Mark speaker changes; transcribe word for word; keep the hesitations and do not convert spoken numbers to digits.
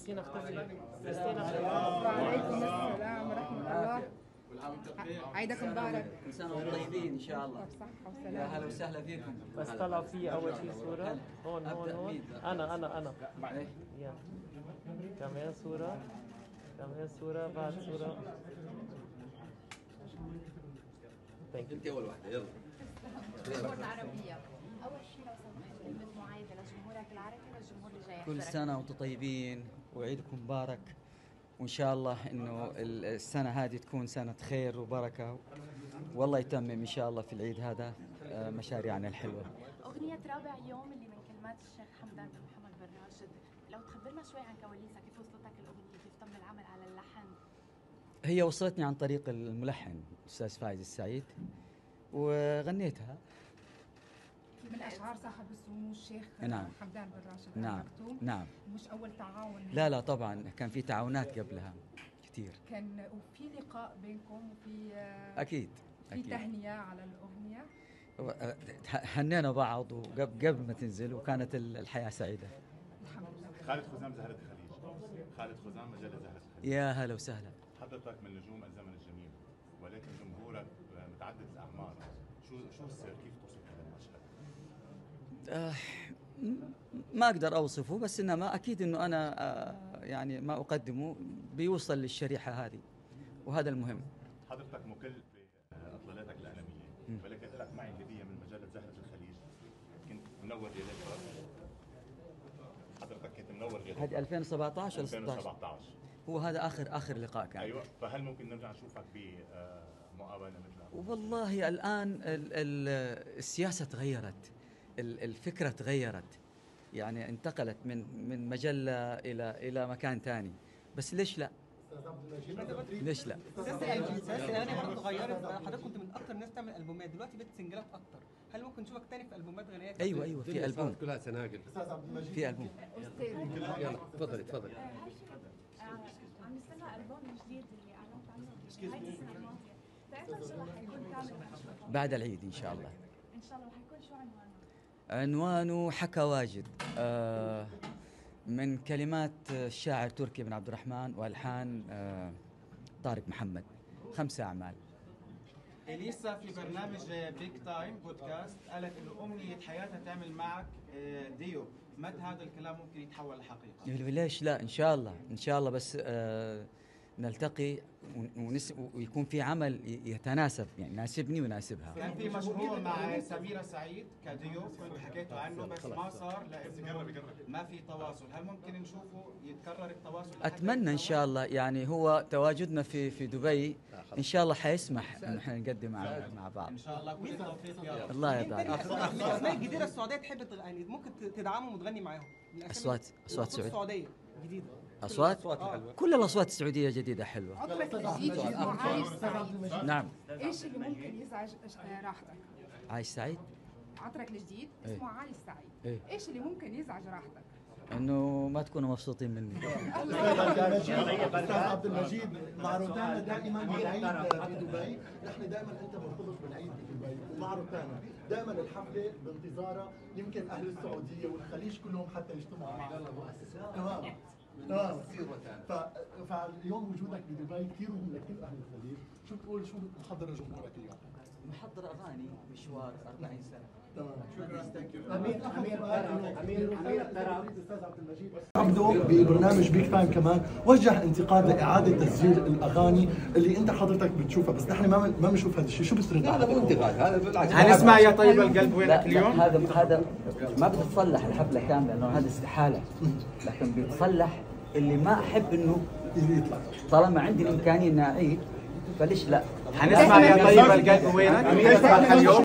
Speaker 1: كريستينا اختفي. كريستينا
Speaker 2: وعليكم السلام ورحمة الله. عيدك مبارك.
Speaker 3: كل سنة وانتم طيبين إن شاء الله.
Speaker 2: صحة
Speaker 3: يا
Speaker 2: وسلامة.
Speaker 3: هلا وسهلا فيكم.
Speaker 1: بس طلع في أول شيء صورة هون هون هون. أنا أنا أنا يا كمان صورة، كمان صورة، بعد صورة.
Speaker 4: انت اول واحدة يلا.
Speaker 5: الجمهور العربية، أول شيء لو سمحت كلمة معايدة لجمهورك العربي والجمهور اللي جاي.
Speaker 3: كل سنة وانتم طيبين وعيدكم مبارك، وإن شاء الله إنه السنة هذه تكون سنة خير وبركة، والله يتمم إن شاء الله في العيد هذا مشاريعنا الحلوة.
Speaker 5: أغنية رابع يوم اللي من كلمات الشيخ حمدان بن محمد بن راشد، لو تخبرنا شوي عن كواليسها، كيف وصلتك الأغنية، كيف تم العمل على اللحن؟
Speaker 3: هي وصلتني عن طريق الملحن الأستاذ فايز السعيد وغنيتها.
Speaker 2: من أشعار صاحب السمو الشيخ
Speaker 3: نعم.
Speaker 2: حمدان بن راشد
Speaker 3: نعم
Speaker 2: المكتوم.
Speaker 3: نعم.
Speaker 2: مش أول تعاون.
Speaker 3: لا لا طبعا كان في تعاونات قبلها كثير.
Speaker 2: كان وفي لقاء بينكم وفي
Speaker 3: أكيد
Speaker 2: في
Speaker 3: أكيد.
Speaker 2: تهنئة على الأغنية.
Speaker 3: هنينا بعض وقبل قبل ما تنزل، وكانت الحياة سعيدة
Speaker 2: الحمد لله.
Speaker 6: خالد خزام زهرة الخليج. خالد خزام مجلة زهرة الخليج.
Speaker 3: يا هلا وسهلا.
Speaker 6: حضرتك من نجوم الزمن الجميل، ولكن جمهورك متعدد الأعمار. شو شو السر، كيف توصف هذا المشهد؟
Speaker 3: آه ما أقدر أوصفه، بس إنما أكيد إنه أنا آه يعني ما أقدمه بيوصل للشريحة هذه، وهذا المهم.
Speaker 6: حضرتك مكل بإطلالاتك الإعلامية، ولكن لك معي هدية من مجلة زهرة الخليج. كنت منور غلاف. حضرتك كنت منور غلاف.
Speaker 3: هذه ألفين وسبعطعش ولا
Speaker 6: ألفين وسبعطعش؟
Speaker 3: هو هذا آخر آخر لقاء كان.
Speaker 6: أيوة، فهل ممكن نرجع نشوفك بمقابلة مثل؟
Speaker 3: والله الآن ال ال السياسة تغيرت، الفكرة تغيرت، يعني انتقلت من من مجلة إلى إلى مكان ثاني، بس ليش لا؟ ليش لا؟
Speaker 7: سياسة الأغاني برضه اتغيرت، حضرتك كنت من أكثر الناس تعمل ألبومات، دلوقتي بقت سنجلات أكتر، هل ممكن نشوفك تاني في ألبومات غنائية؟
Speaker 3: أيوه أيوه في ألبوم.
Speaker 4: كلها سناقل.
Speaker 3: في ألبوم.
Speaker 4: يلا تفضلي تفضلي.
Speaker 5: عم نستنى ألبوم جديد اللي أعلنت عنه نهاية السنة الماضية، فإمتى إن شاء الله حيكون كامل؟
Speaker 3: بعد العيد إن شاء الله.
Speaker 5: إن شاء الله. وحيكون شو عنوانه؟
Speaker 3: عنوانه حكى واجد، آه من كلمات الشاعر تركي بن عبد الرحمن والحان آه طارق محمد. خمسة أعمال.
Speaker 8: إليسا في برنامج بيك تايم بودكاست قالت إنه أمنية حياتها تعمل معك ديو، متى هذا الكلام ممكن يتحول لحقيقة؟
Speaker 3: ليش لا؟ إن شاء الله إن شاء الله، بس آه نلتقي ونس ويكون في عمل يتناسب، يعني يناسبني ويناسبها.
Speaker 8: كان في مشروع مع سميرة سعيد كديو كنت حكيتوا عنه، بس ما صار لأنه ما في تواصل، هل ممكن نشوفه يتكرر التواصل؟
Speaker 3: أتمنى إن شاء الله، يعني هو تواجدنا في في دبي إن شاء الله حيسمح إن احنا نقدم مع مع بعض.
Speaker 8: إن شاء الله كل التوفيق يا رب.
Speaker 3: الله يرضى عليك.
Speaker 7: الأسماء الجديدة السعودية تحب تغني، ممكن تدعمهم وتغني معاهم.
Speaker 3: أصوات أصوات
Speaker 7: سعودية جديدة.
Speaker 3: أصوات كل الأصوات السعودية جديدة حلوة.
Speaker 2: عطرك الجديد اسمه عايش سعيد.
Speaker 3: نعم.
Speaker 2: إيش اللي ممكن يزعج راحتك؟
Speaker 3: عايش سعيد.
Speaker 2: عطرك الجديد اسمه عايش سعيد.
Speaker 3: إيه؟
Speaker 2: إيش اللي ممكن يزعج راحتك؟
Speaker 3: إنه ما تكونوا مبسوطين مني.
Speaker 9: أستاذ عبد المجيد، معروضانا دائما بالعيد في دبي، نحن دائما أنت مرتبط بالعيد في دبي، ومعروضانا دائما الحفلة بانتظارها، يمكن أهل السعودية والخليج كلهم حتى يجتمعوا معنا. تمام تمام. فاليوم وجودك بدبي كثير مهم لكل أهل الخليج، شو بتقول، شو محضر لجمهورك اليوم؟
Speaker 3: محضر أغاني مشوار أربعين سنة.
Speaker 9: تمام شكرا. امير امير امير الاستاذ عبد المجيد عبده ببرنامج بيك تايم كمان وجه انتقاد لاعاده تسجيل الاغاني اللي انت حضرتك بتشوفها، بس نحن ما ما بنشوف هذا الشيء، شو بترد؟
Speaker 4: هذا مو انتقاد، هذا بالعكس.
Speaker 8: هنسمع يا طيب القلب وينك اليوم؟
Speaker 3: هذا هذا ما بتتصلح الحفلة كاملة، لأنه هذا استحالة، لكن بيتصلح اللي ما أحب إنه
Speaker 9: يطلع.
Speaker 3: طالما عندي الإمكانية إني أعيد فليش لا؟
Speaker 8: هنسمع يا طيب القلب وينك؟ اليوم